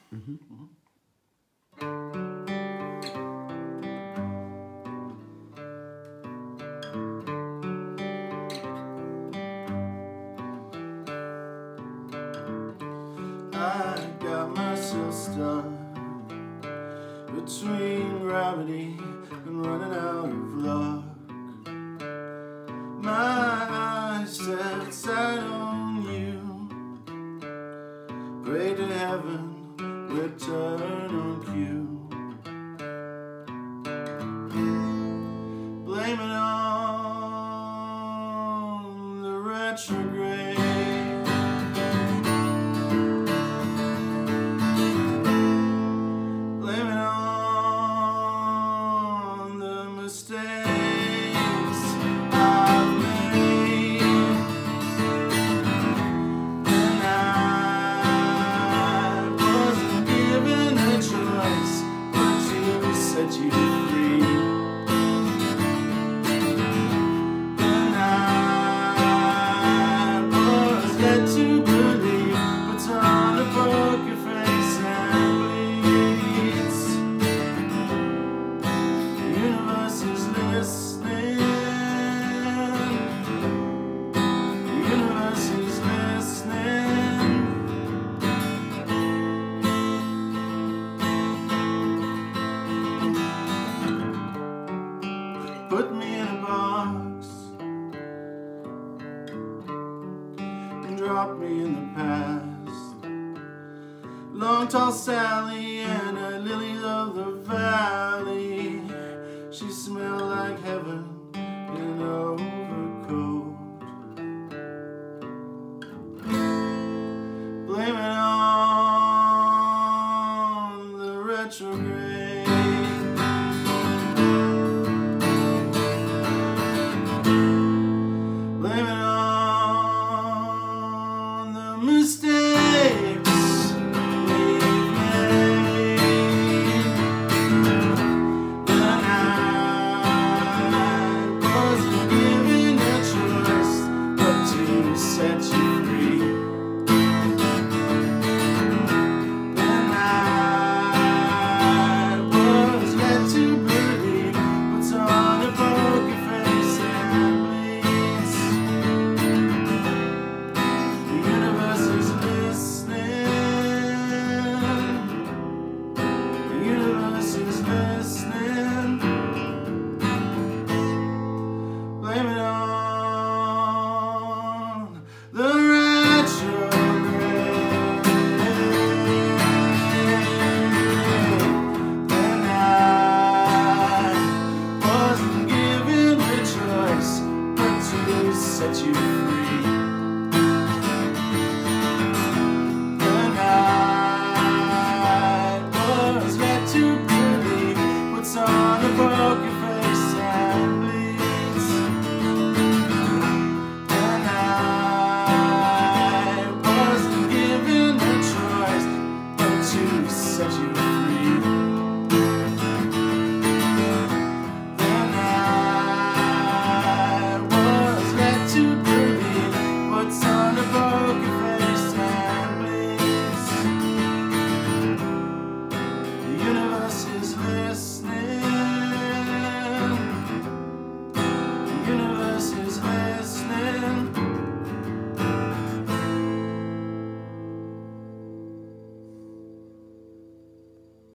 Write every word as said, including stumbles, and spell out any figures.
Mm-hmm. Mm-hmm. I got myself stuck between gravity and running out of luck. My eyes set sight on you. Pray to heaven, return on cue. Blame it on the retrograde. Blame it on the mistakes I've made. And I wasn't given a choice but to set you free. And I was led to believe, but on a poker face and bleeds. The universe is listening. The universe is listening. Put me in a box and drop me in the past. Long tall Sally and a lily of the valley. She smelled like heaven in an overcoat. Blame it on the retrograde. Blame it on the mistakes we've made. And I wasn't given a choice but to set you free. And I was led to believe what's on a poker face and bleeds. The universe is listening. The universe is listening. Blame it on the retrograde. And I wasn't given the choice but to set you free. And I was led to believe what's on a poker face and bleeds. And I wasn't given a choice but to set you free.